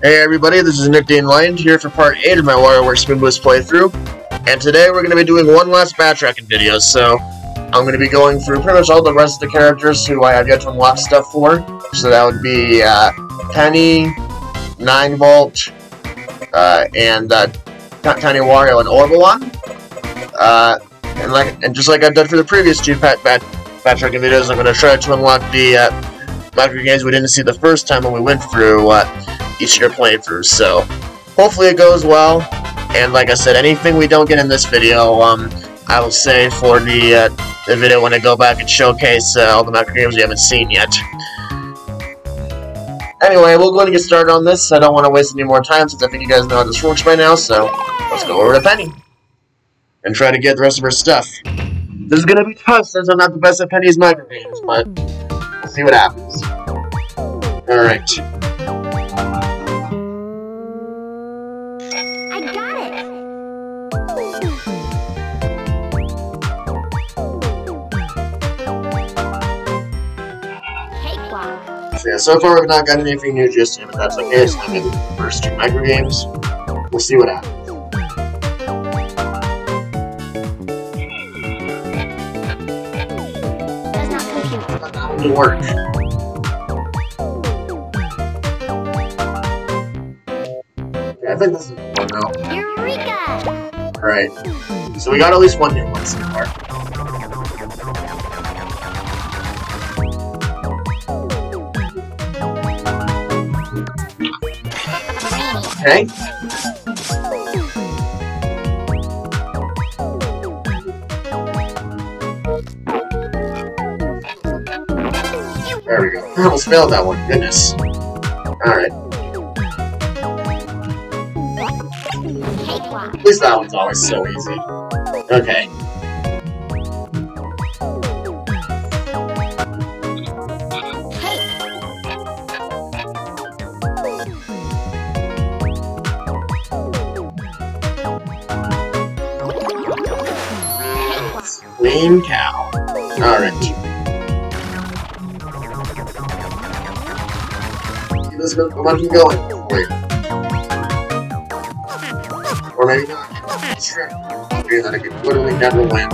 Hey everybody, this is Nick Dean Lion here for part 8 of my WarioWare Smooth Moves playthrough. And today we're going to be doing one last backtracking video, so I'm going to be going through pretty much all the rest of the characters who I have yet to unlock stuff for. So that would be Penny, 9-Volt, and Tiny Wario and Orbalon. And just like I've done for the previous two backtracking videos, I'm going to try to unlock the Microgames we didn't see the first time when we went through each of your playthroughs. So hopefully it goes well. And like I said, anything we don't get in this video, I will save for the video when I go back and showcase all the Microgames we haven't seen yet. Anyway, we'll go ahead and get started on this. I don't want to waste any more time since I think you guys know how this works by now. So let's go over to Penny and try to get the rest of her stuff. This is gonna be tough since I'm not the best at Penny's Microgames, but we'll see what happens. Alright. I got it! Cakewalk. So yeah, so far we've not gotten anything new just yet, but that's okay. It's not maybe the first two Microgames. We'll see what happens. Does not compute. That will work. I think this is a good one now. Eureka! Alright. So we got at least one new one so far. Okay. There we go. I almost failed that one. Goodness. Alright. Cakewalk. At least that one's always so easy. Okay. Clean cow. Alright. Keep this momentum going. Wait. Or maybe not. Sure. Maybe that I could literally never win.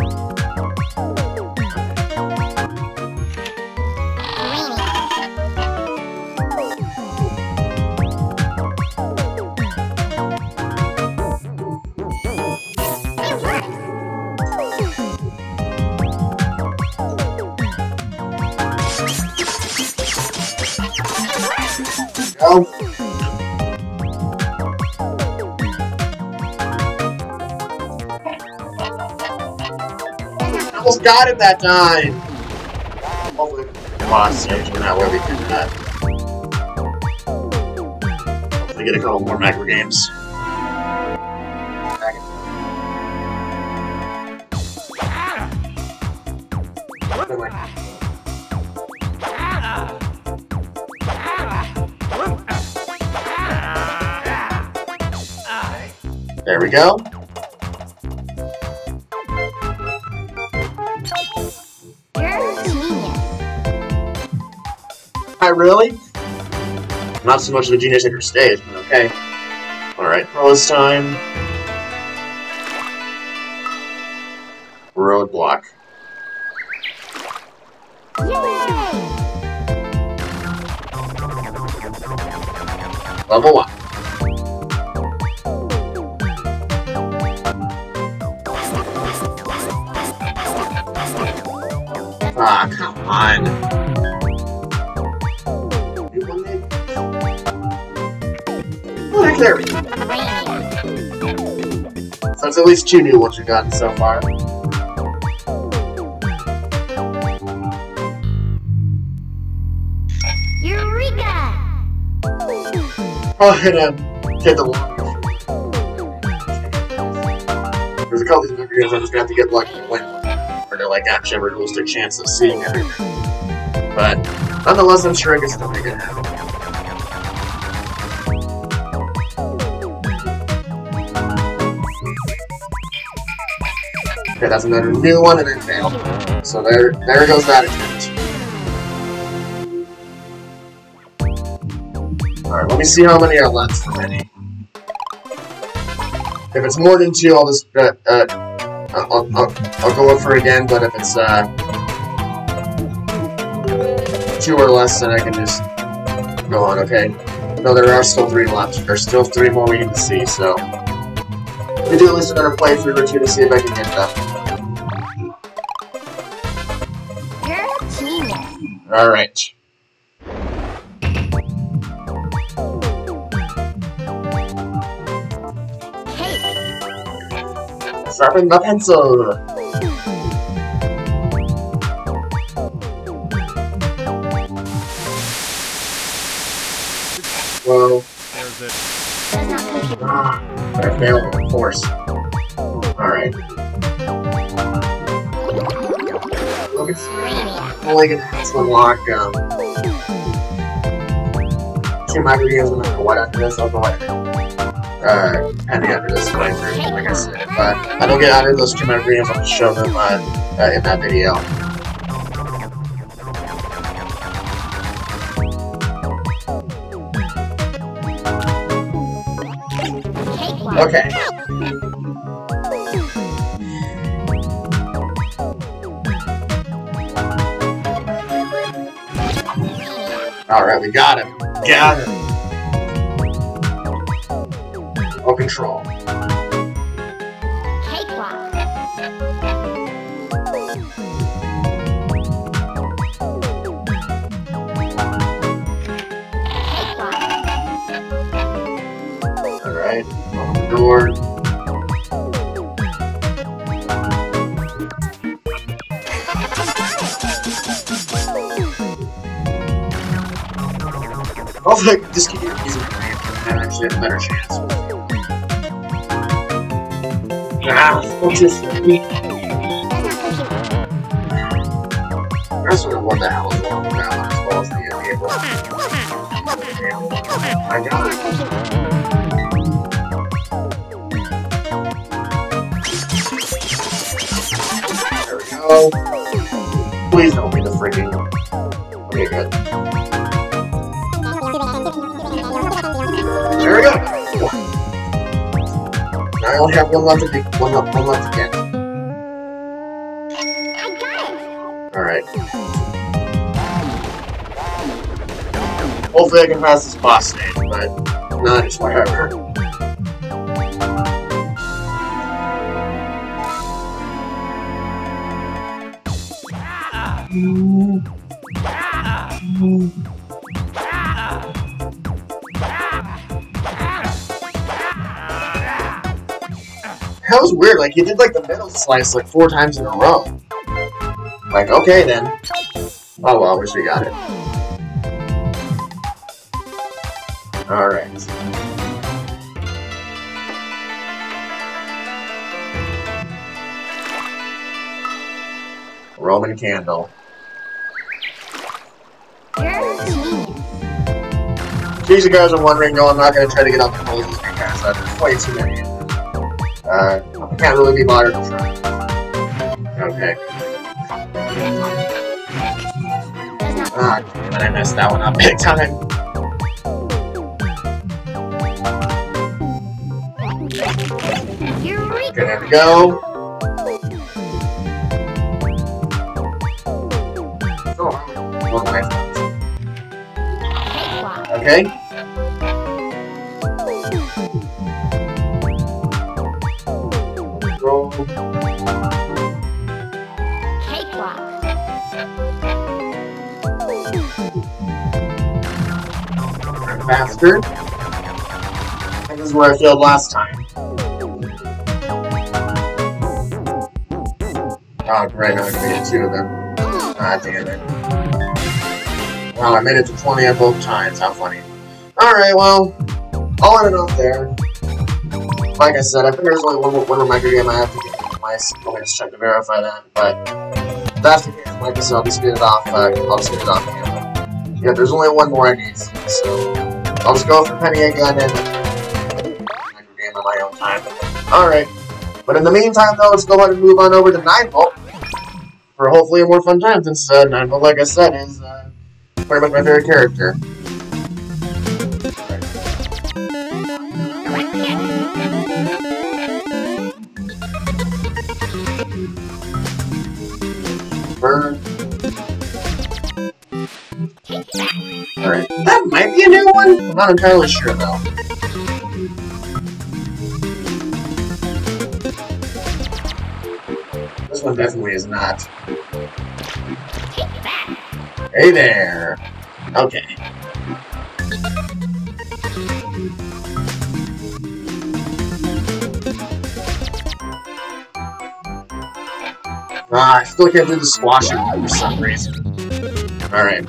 Go. Almost got it that time! Hopefully the boss stage went out where we can hopefully get a couple more Microgames. There we go. Really? Not so much of a genius at your stage, but okay. Alright, pose time. Roadblock. Yay! Level 1. Ah, come on. There we go. So that's at least 2 new ones we've gotten so far. Eureka! Oh, and hit the one. There's a couple of these Microgames I'm just gonna have to get lucky to win one. Or to like actually have a realistic chance of seeing everything. But nonetheless, I'm sure I can still make it happen. Okay, that's another new one and then failed. So there goes that attempt. Alright, let me see how many are left for Penny. If it's more than 2, I'll just I'll go look for it again. But if it's 2 or less, then I can just go on. Okay. No, there are still 3 left. There's still 3 more we need to see. So we do at least another playthrough or 2 to see if I can get them. You're a genius. All right. Sharpen the pencil! Whoa. There's it. But I failed, of course. Alright. Only gonna have to unlock, 2 microgames no matter what after this. I'll go ahead and after this playthrough, like I said. If I don't get out of those 2 microgames, I'll just show them in that video. Okay. Alright, we got him. Got him. Oh, control. Cakewalk. Alright, open the door. Hopefully I can just keep using the name and actually have a better chance. Focus. I just don't know what the hell is wrong with that one as well as the vehicle. I got it. There we go. Please don't be the freaking... Okay, good. There we go! Now I only have one left to get. I got it. Alright. Hopefully I can pass this boss stage, but not just whatever. That was weird, like, he did, like, the middle slice, like, 4 times in a row. Like, okay, then. Oh, well, I wish we got it. Alright. Roman candle. You're a genius. In case you guys are wondering, no, I'm not going to try to get out the poses because there's way too many. I can't really be bothered to try. Okay. Ah, damn it, I messed that one up big time. Eureka. Okay, there we go. Oh, nice. Cakewalk. Okay. Roll. Cakewalk. Faster. And this is where I failed last time. Oh, great, now I can get 2 of them. Ah, damn it. Wow, I made it to 20 at both times. How funny. Alright, well, I'll end it off there. Like I said, I think there's only one more microgame I have to get twice. I'll just check to verify that. But if that's the case, like I said, I'll just get it off. I'll just get it off again. But, yeah, there's only one more I need to see, so I'll just go for Penny again and microgame on my own time. Alright. But in the meantime, though, let's go ahead and move on over to 9-Volt for hopefully a more fun time, since 9-Volt, like I said, is pretty much my favorite character. Alright, that might be a new one? I'm not entirely sure, though. This one definitely is not. Hey there! Okay. I still can't do the squashing for some reason. Alright.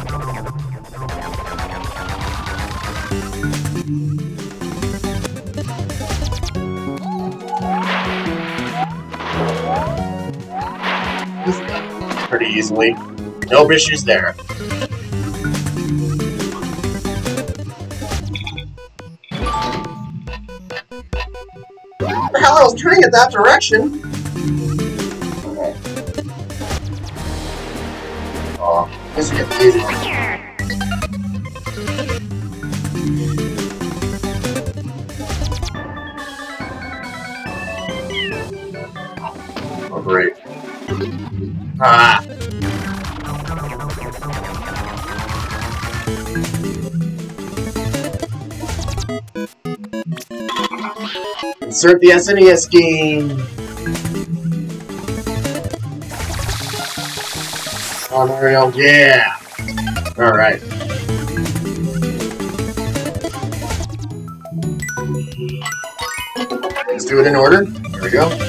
Pretty easily. No issues there. What the hell? I was turning it that direction! Okay. Oh, this will get easy. Oh, great. Ah! Insert the SNES game! Oh, Mario, yeah! Alright. Let's do it in order. Here we go.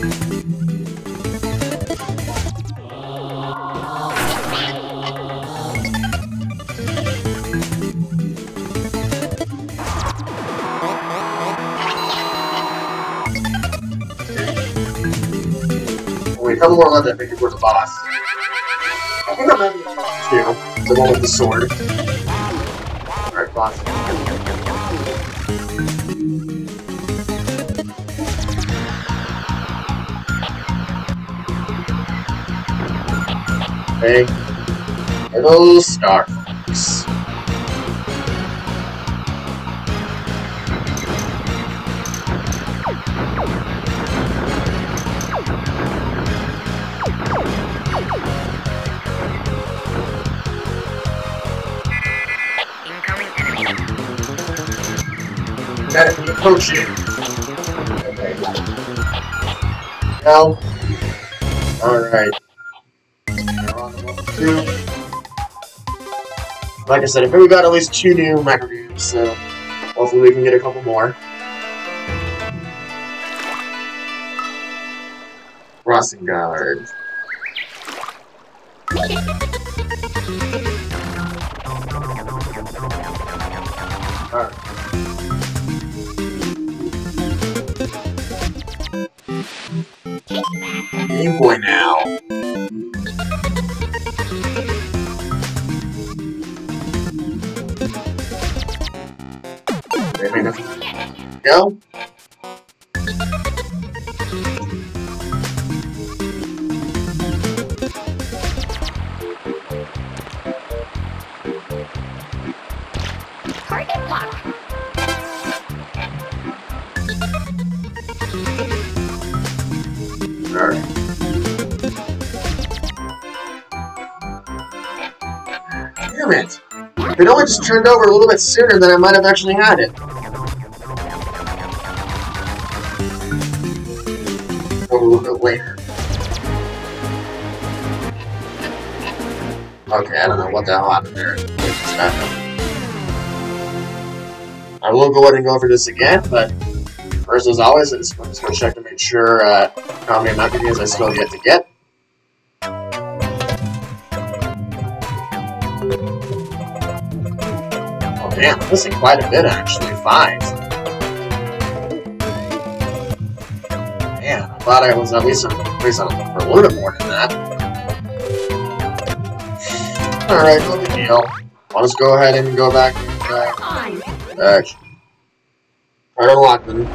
Only a couple more left, I think, before the boss. I think I'm having two. The one with the sword. Alright, boss. Okay. Little Starfox. Got it from the potion. Okay. Now. Alright. Like I said, I think we got at least 2 new Microgames, so hopefully we can get a couple more. Crossing guard. Alright. Game Boy now. Go. Target lock. Alright. Damn it! If it only just turned over a little bit sooner, then I might have actually had it. Or a little bit later. Okay, I don't know what the hell happened there. I will go ahead and go for this again, but first, as always, I'm just going to check to make sure how many Microgames I still get to get. Oh man, I'm missing quite a bit actually. 5. Man, I thought I was at least on for a little bit more than that. Alright, no big deal. I'll just go ahead and go back and try to unlock them.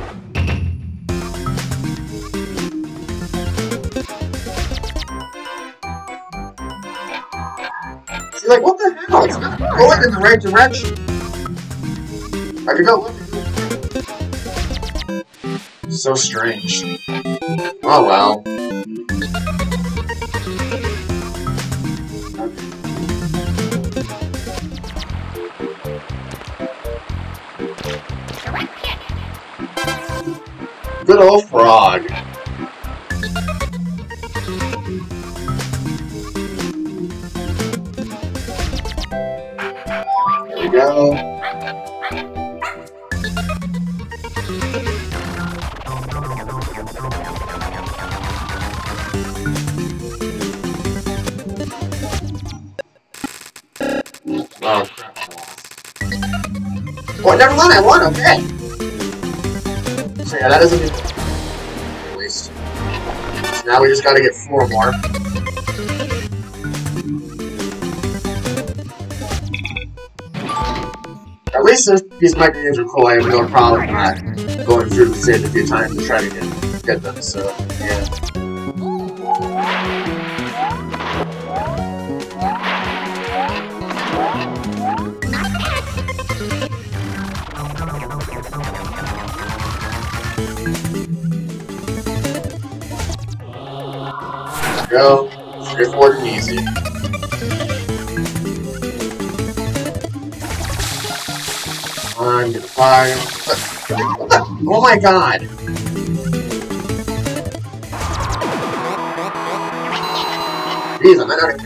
See, like, what the hell? It's not going in the right direction. I could go left. So strange. Oh well. Good old frog. There we go. Oh, crap. Oh, never mind, I won, okay. So yeah, that doesn't mean at least. So now we just gotta get 4 more. At least these microgames are cool. I have no problem going through the stage a few times to try to get them, so yeah. Go. Straightforward and easy. On, get the fire. What the? Oh my god! Jeez, I'm not out of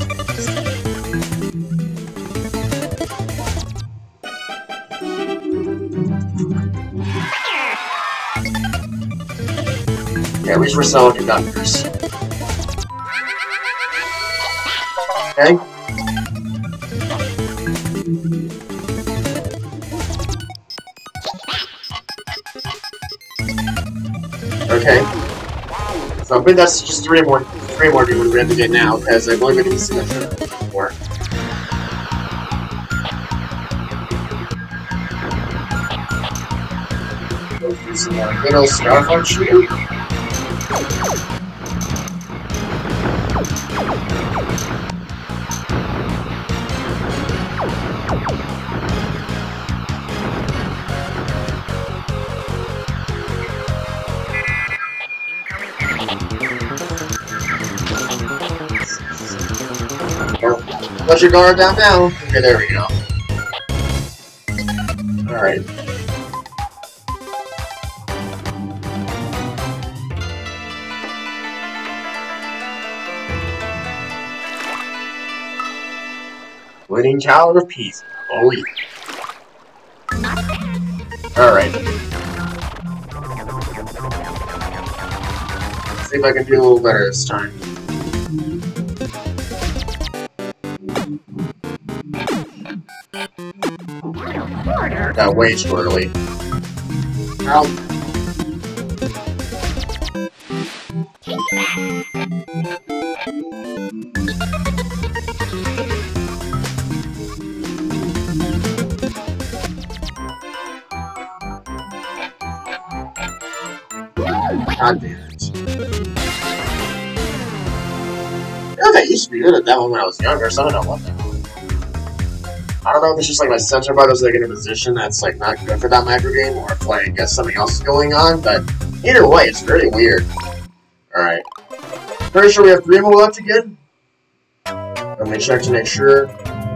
yeah, at least we're selling conductors. Okay. Okay. So I think that's just three more people we have to get now, because I've only been able to see that before. Go through some more good old Starfunk shooting. Let your guard down now. Okay, there we go. Alright. Winning Tower of Peace. Oh yeah. Alright. See if I can do a little better this time. Got way too early. Ow. God damn it. I used to be good at that one when I was younger, so I don't know what the hell. I don't know if it's just like my sensor bar doesn't get in a position that's like not good for that microgame, or if like I guess something else is going on, but either way, it's very weird. Alright. Pretty sure we have 3 more left to get. Let me check to make sure.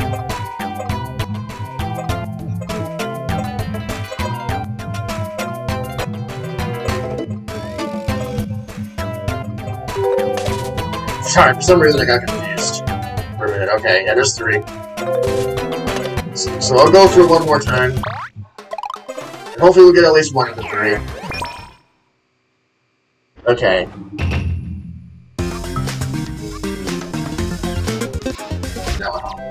Sorry, for some reason I got confused. For a minute. Okay, yeah, there's 3. So I'll go through one more time. And hopefully we'll get at least 1 of the 3. Okay. That will help.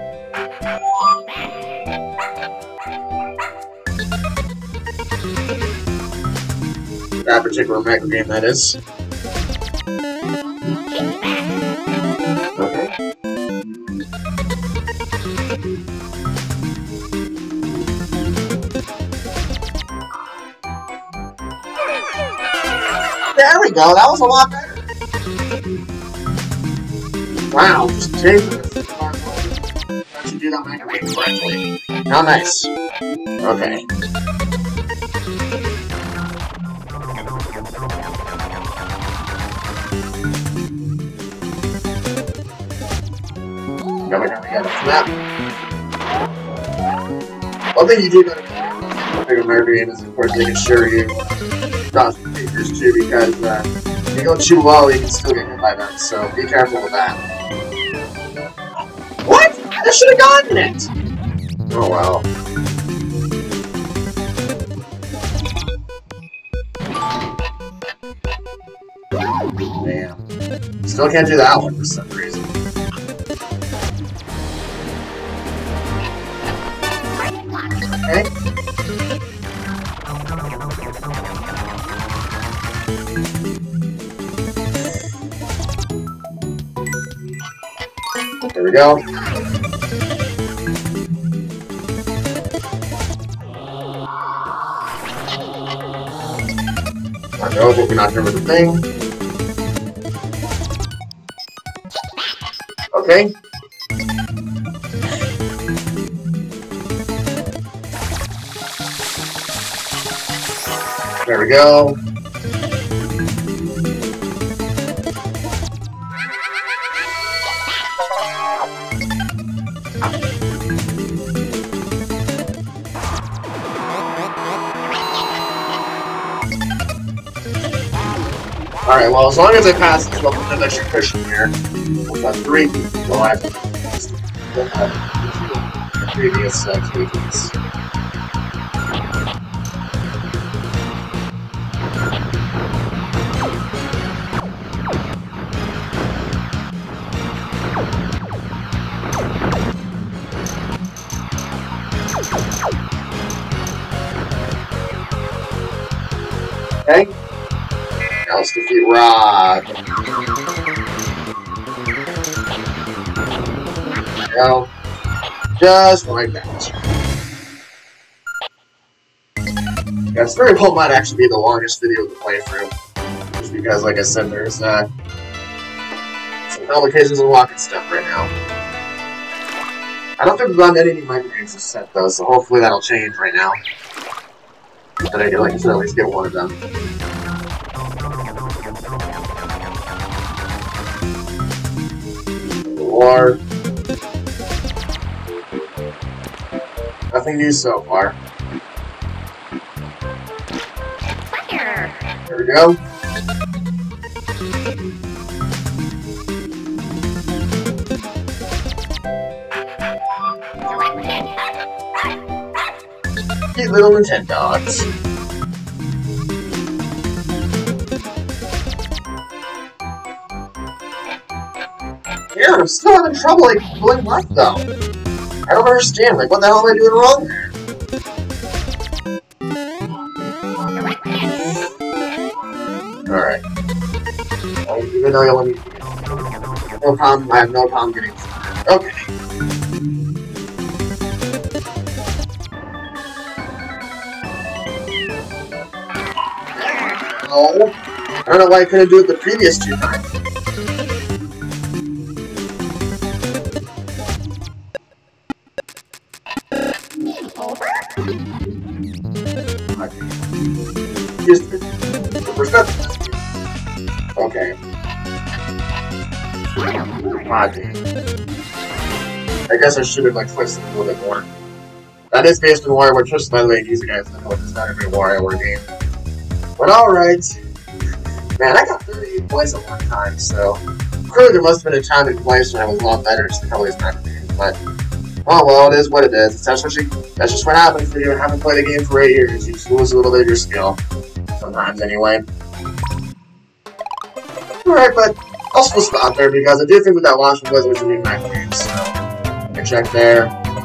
That particular microgame, that is. Okay. There we go, that was a lot better. Wow, just take this. How'd you do that microwave correctly? How nice. Okay. Go, we got a flap. One thing you do gotta pick a Microgame is, of course, making sure you dodge the creatures too, because if you go too low, you can still get hit by them, so be careful with that. What? I should have gotten it! Oh well. Damn. Still can't do that one for some reason. Okay. There we go. I know, but we're not done with the thing. Okay. There we go. Alright, well, as long as I pass this, we'll put an extra cushion here. We've got 3 people. Well, I have the previous tweakings. Okay. Now let's defeat Rod. There we go. Just like that. Yeah, this very well might actually be the longest video of the playthrough. Just because, like I said, there's some complications unlocking stuff right now. I don't think we've gotten any Microgames this set though, so hopefully that'll change right now. But I can, like I said, at least get one of them. Or nothing new so far. There we go. Cute little Nintendogs. Yeah, I'm still having trouble, like, going left, though. I don't understand, like, what the hell am I doing wrong there? Alright. Even though I only need to get no problem, I have no problem getting started. Okay. Oh, I don't know why I couldn't do it the previous 2 times. Okay. I guess I should have like twisted it a little bit more. That is based on WarioWare Twist, by the way, these guys know it's not every WarioWare game. But alright. Man, I got 38 points at one time, so clearly there must have been a time and place when I was a lot better just to cover these micro games, but oh well, it is what it is. That's just what happens when you haven't played a game for 8 years. You just lose a little bit of your skill. Sometimes anyway. Alright, but I'll still stop there because I do think with that launch was a new micro game, so I check there.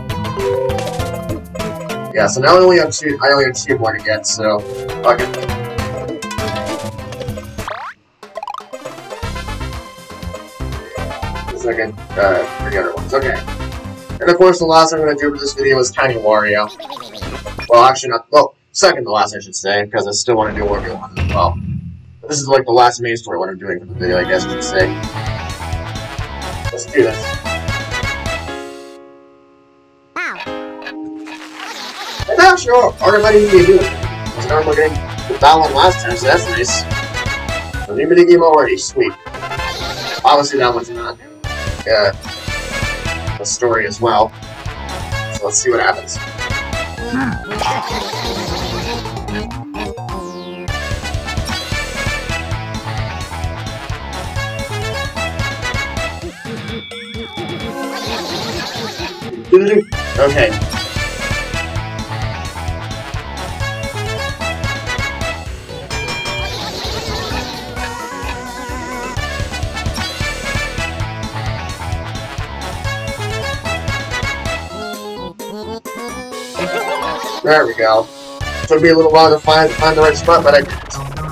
Yeah, so now I only have 2 more to get, so fuck it. Second, 3 other ones. Okay. And of course, the last thing I'm going to do for this video is Tiny Wario. Well, actually not. Well, second to last, I should say, because I still want to do Wario 1 as well. But this is like the last main story what I'm doing for the video, I guess you should say. Let's do this. Wow. And now, sure, already need to do it. I was normally getting that one last time, so that's nice. So, new minigame already, sweet. Obviously, that one's not the story as well. So let's see what happens. Okay. There we go. Took me a little while to find the right spot, but I did.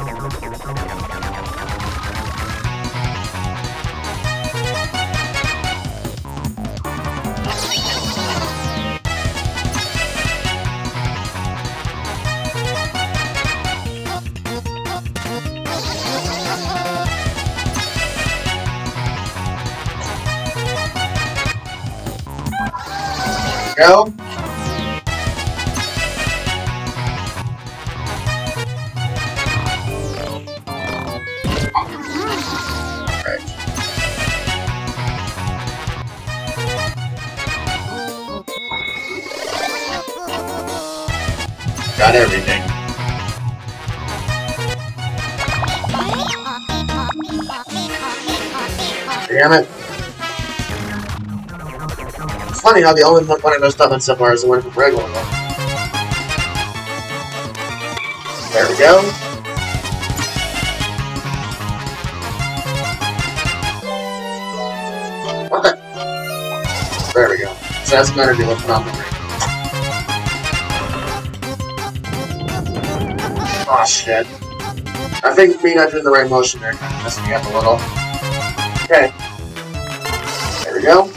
Go. Got everything. Damn it. It's funny how the only one I messed up on so far is the one from regular one. There we go. What the? There we go. So that's better to looking on the ring. Oh shit. I think me not doing the right motion there kind of messed me up a little. Okay. There we go.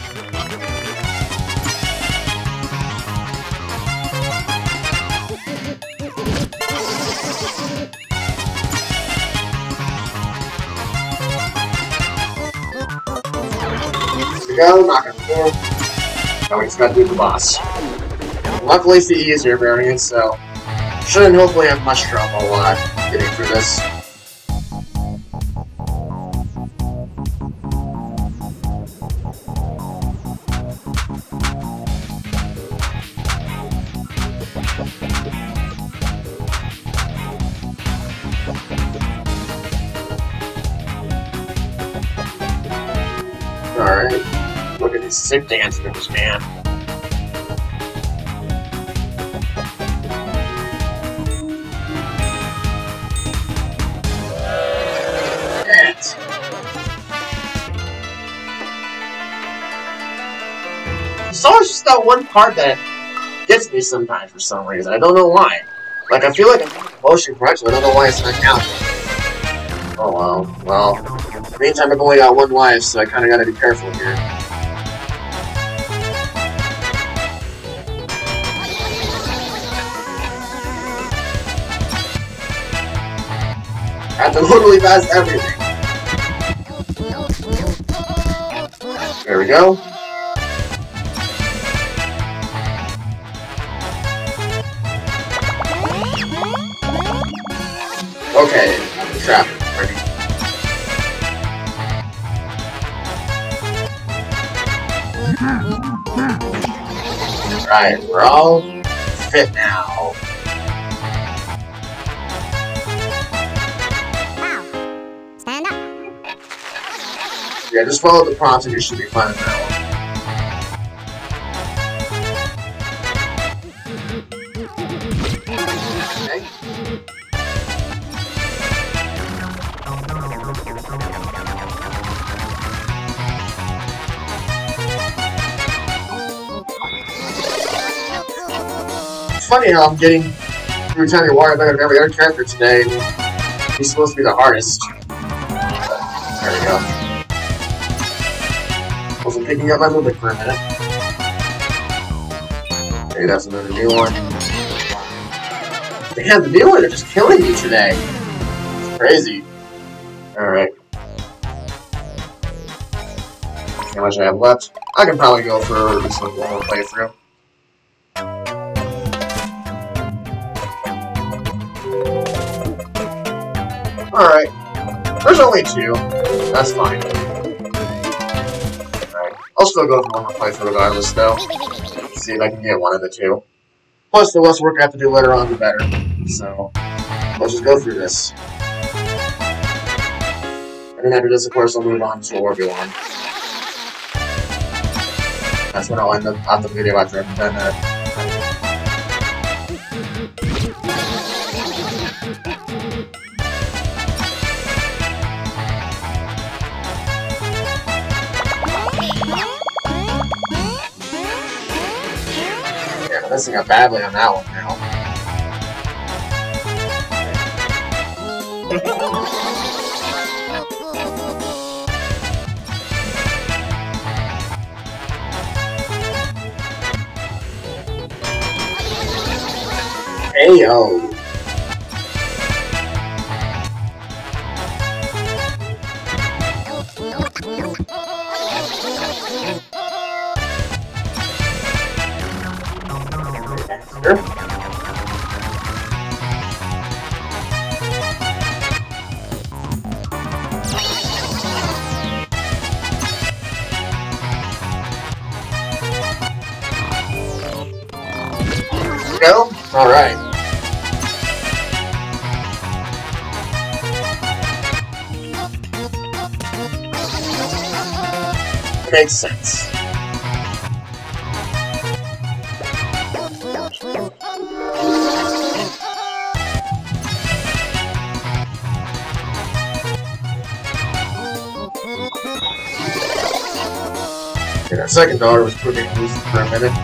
There we go, knock it forward. Now we just gotta do the boss. Luckily it's the easier variant, so shouldn't hopefully have much trouble getting through this. Alright. Look at these sick dance moves, man. It's always just that one part that gets me sometimes for some reason. I don't know why. Like, I feel like I'm doing the motion correctly, but I don't know why it's not counting. Oh well. Well, in the meantime, I've only got one life, so I kinda gotta be careful here. I have to literally pass everything. There we go. Okay, I'm trapped. Ready. Right, we're all fit now. Wow. Stand up. Yeah, just follow the prompts and you should be fine in that one. Okay. It's funny how I'm getting through Tiny Wario better than every other character today, and he's supposed to be the hardest. There we go. Wasn't picking up my movement for a minute. Okay, that's another new one. Man, the new ones are just killing me today. It's crazy. Alright. How much I have left? I can probably go for this one more playthrough. Alright. There's only two. That's fine. Alright. I'll still go for one more playthrough regardless, though. See if I can get one of the two. Plus, the less work I have to do later on, the better. So, let's just go through this. And then after this, of course, I'll move on to WarioWare. That's when I'll end up the video after I've done that. Yeah, I'm messing up badly on that one now. Ayo! Go? Alright. Makes sense. Okay, that second daughter was pretty loose for a minute.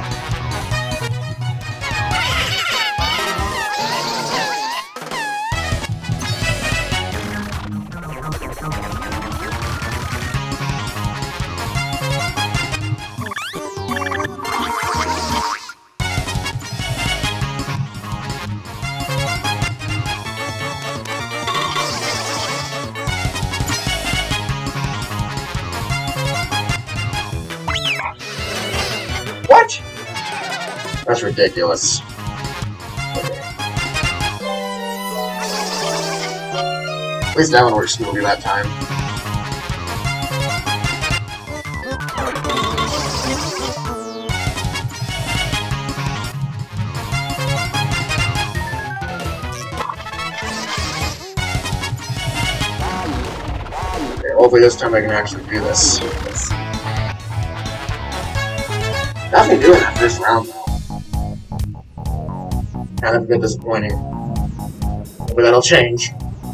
What? That's ridiculous. At least that one works smoothly that time. Okay, hopefully this time I can actually do this. Nothing doing that first round, though. Kind of a bit disappointing. But that'll change.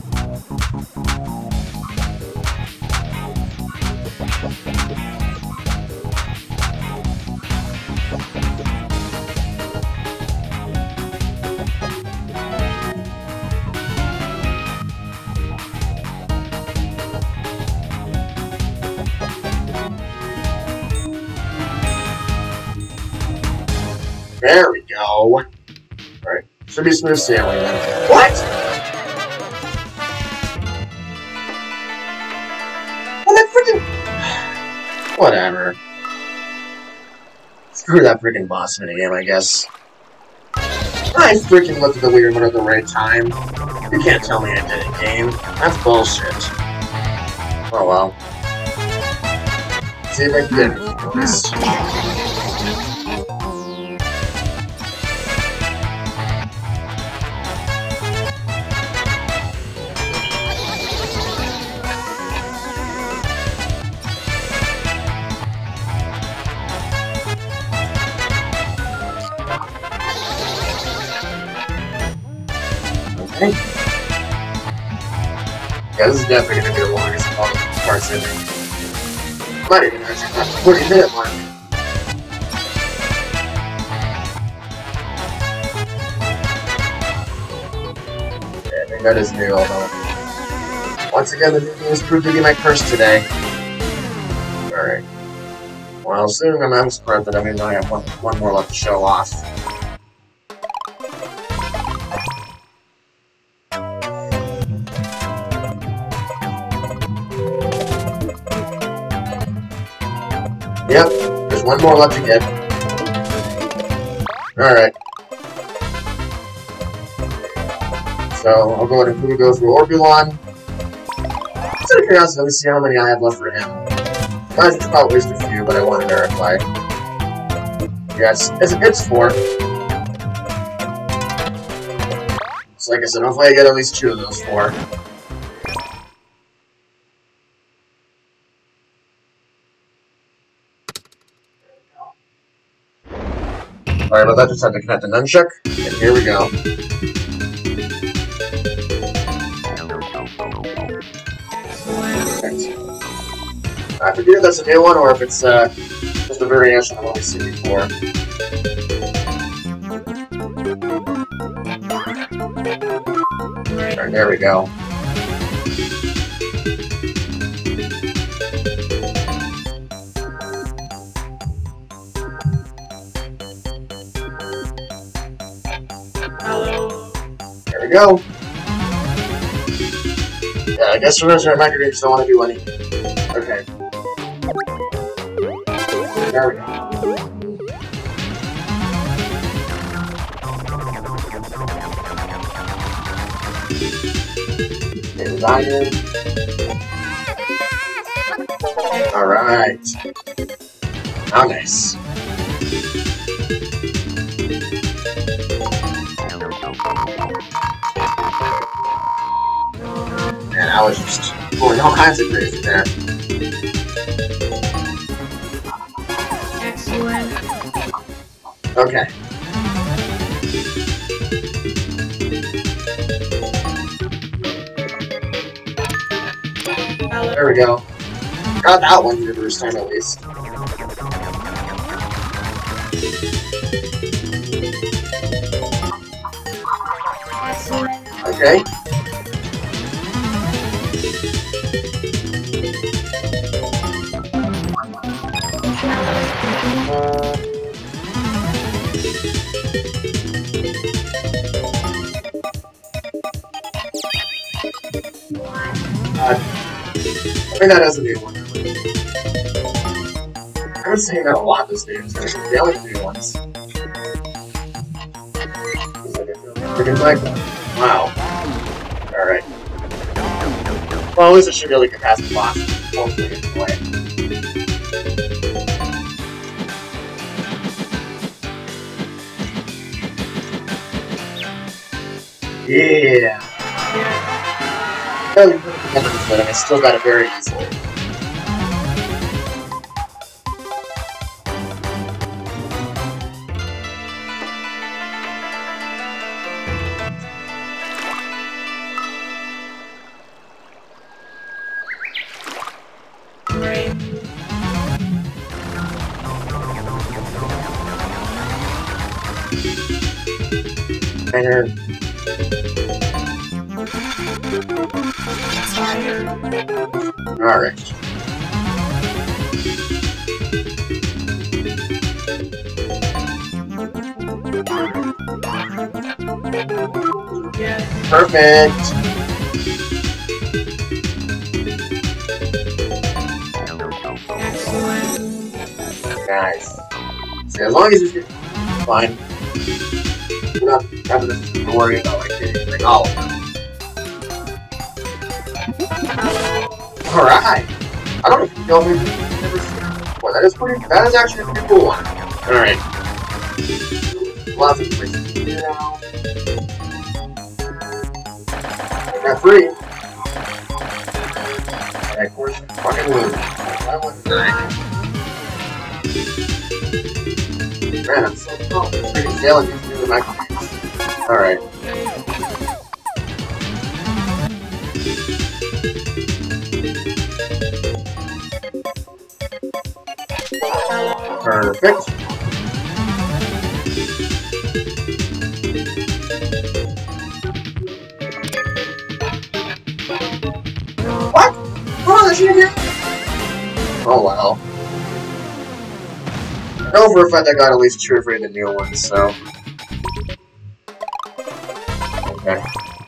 There we go. Alright. Should be smooth sailing then. What? Well, that freaking... Whatever. Screw that freaking boss minigame, I guess. I freaking looked at the weird one at the right time. You can't tell me I didn't, game. That's bullshit. Oh well. See if I can get this. Yeah, this is definitely going to be the longest of all the parts in it. Might even actually not the 40-minute mark. Yeah, I think that is new, although... Once again, the new game has proved to be my curse today. Alright. Well, assuming I'm out of sprint, that I mean I have one more left to show off. Yep, there's one more left to get. Alright. So, I'll go ahead and quickly go through Orbulon. Just out of curiosity, let me see how many I have left for him. I just about waste a few, but I want to verify. Yes, it's 4. So like I said, hopefully I get at least 2 of those 4. Alright, but that just had to connect the nunchuck, and here we go. I forget if that's a new one or if it's just a variation of what we've seen before. Alright, there we go. There we go. Yeah, I guess for those who are microgames don't want to do anything. Okay. There we go. There's iron. Alright. How nice. Man, I was just pulling all kinds of crazy there. Okay. There we go. Got that one the first time at least. Okay. I think that has a new one. I've been saying that a lot this game, so they only new ones. Freaking like that. Wow. Alright. Well, at least I should be able to get past the boss. Hopefully get away. Yeah. Barely put it together this bit, and I still got it very easily. And alright. Perfect. Nice. See, as long as you get fine. We're not having to worry about like getting like all of them. Alright! I don't know if you know maybe you've never seen it before. That is actually a pretty cool one. Alright. Lots of places to get out. Got 3. Alright, of course, fucking lose. That one's nice. Man, I'm so pumped. I'm freaking failing these new microphones. Alright. Perfect. What? Oh, that's you here? Oh, wow. I know for a fact I got at least 2 or 3 of the new ones, so. Okay.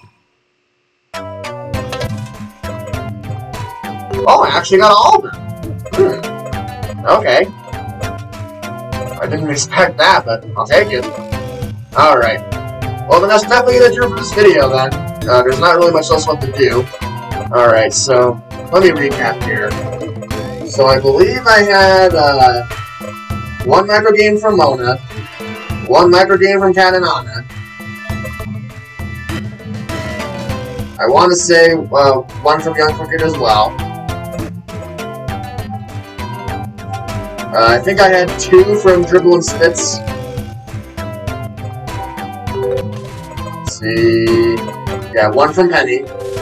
Oh, I actually got all of them. Okay. I didn't expect that, but I'll take it. Alright. Well, then that's definitely gonna do it for this video, then. There's not really much else left to do. Alright, so, let me recap here. So, I believe I had, 1 microgame from Mona, 1 microgame from Cat and Anna, I want to say one from Young Cricket as well. I think I had 2 from Dribble and Spitz. Let's see. Yeah, 1 from Penny.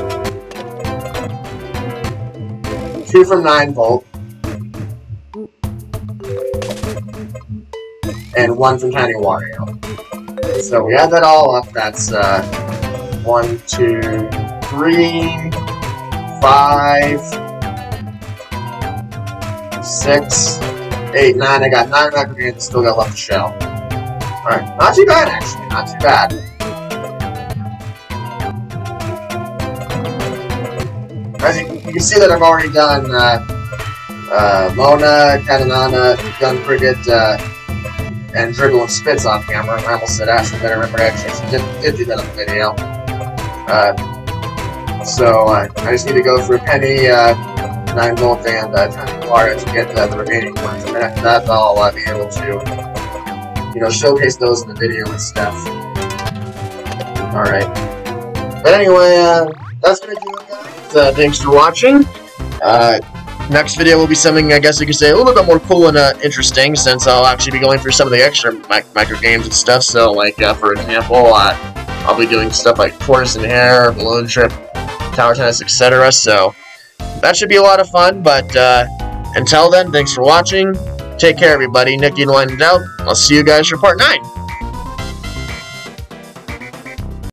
2 from 9-Volt. And 1 from Tiny Wario. So we add that all up. That's 1, 2, 3, 5, 6, 8, 9. I got 9 Microgames, still got left to show. Alright, not too bad actually, not too bad. As you can see that I've already done Mona, Katanana, Gun Cricket, and Dribble and Spitz off camera. I almost said Ash, but I remember I actually did do that on the video. So I just need to go through Penny, 9-Volt, and Tiny Wario to get the remaining ones. And then after that, I'll be able to, you know, showcase those in the video and stuff. Alright. But anyway, that's gonna do it, guys. Thanks for watching. Next video will be something, I guess you could say, a little bit more cool and interesting, since I'll actually be going through some of the extra micro games and stuff. So, like, for example, I'll be doing stuff like Tortoise and Hare, Balloon Trip, Tower Tennis, etc. So, that should be a lot of fun, but until then, thanks for watching. Take care, everybody. Nicky and Winded out. I'll see you guys for part 9.